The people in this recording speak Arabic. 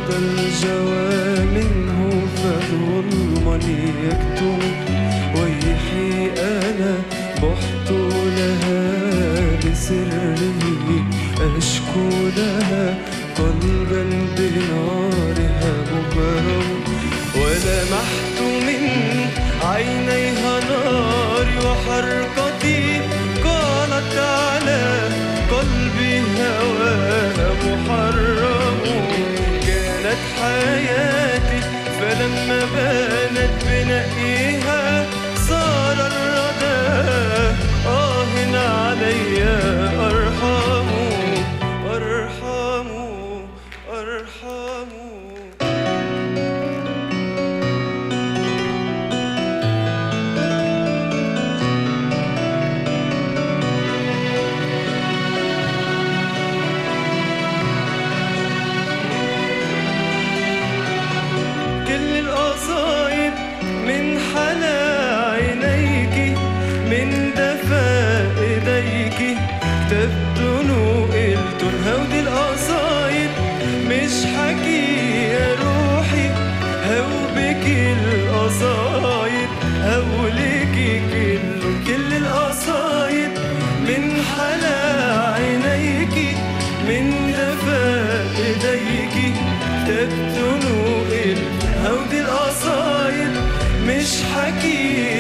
هذا الجوى منه فظلما يكتم، ويحي أنا بحت لها بسره، أشكو لها قلبا بنارها مبرم، ولمحت من عينيها ناري وحرقتي، قالت على قلبي هواها محرم. كانت حياتي فلما بانت بنائها صار الردى علي ارحموا ارحموا ارحموا. كل القصايد من حلا عينيك، من دفا ايديك تبدو قلتن. هودي القصايد مش حكي يا روحي، هوبكي القصايد هولكي كل القصايد من حلا عينيكي، من دفا ايديكي تبدو قلتن. هودي القصايد مش حكي